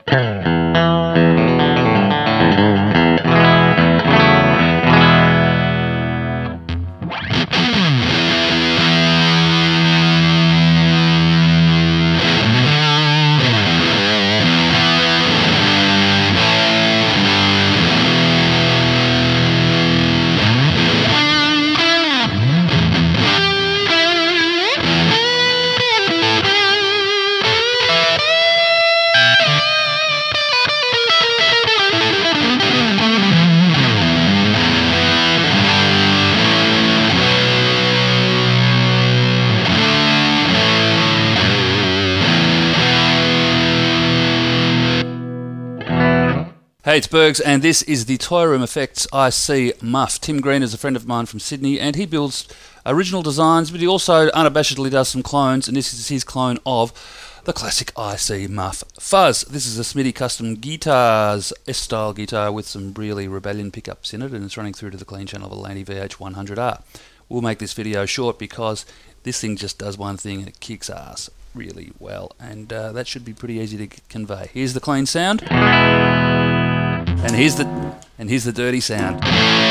Hey, it's Bergs, and this is the Toyroom Effects IC Muff. Tim Green is a friend of mine from Sydney, and he builds original designs, but he also unabashedly does some clones, and this is his clone of the classic IC Muff Fuzz. This is a Smitty custom guitars, S-style guitar with some Brierley Rebellion pickups in it, and it's running through to the clean channel of a Laney VH100R. We'll make this video short because this thing just does one thing and it kicks ass really well, and that should be pretty easy to convey. Here's the clean sound. And here's the dirty sound.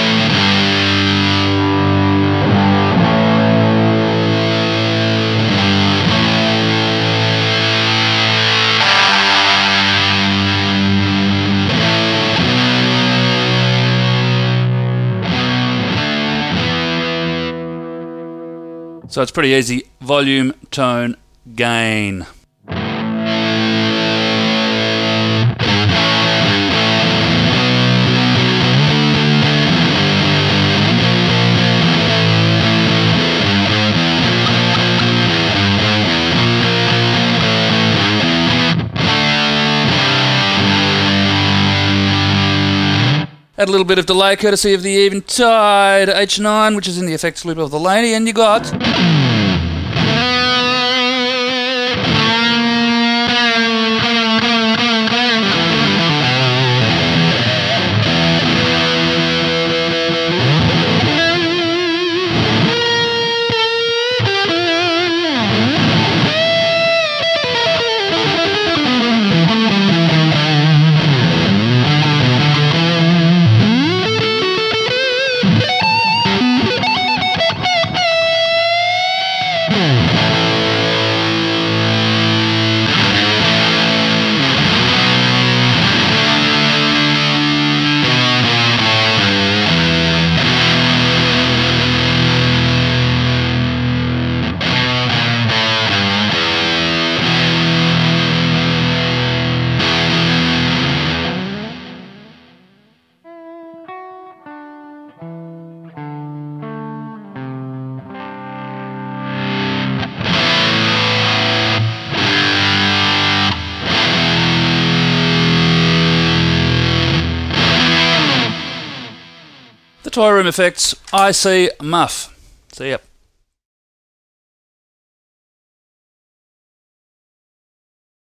So it's pretty easy. Volume, tone, gain. Add a little bit of delay courtesy of the Eventide H9, which is in the effects loop of the Laney, and you got... Toyroom Effects IC Muff. See ya.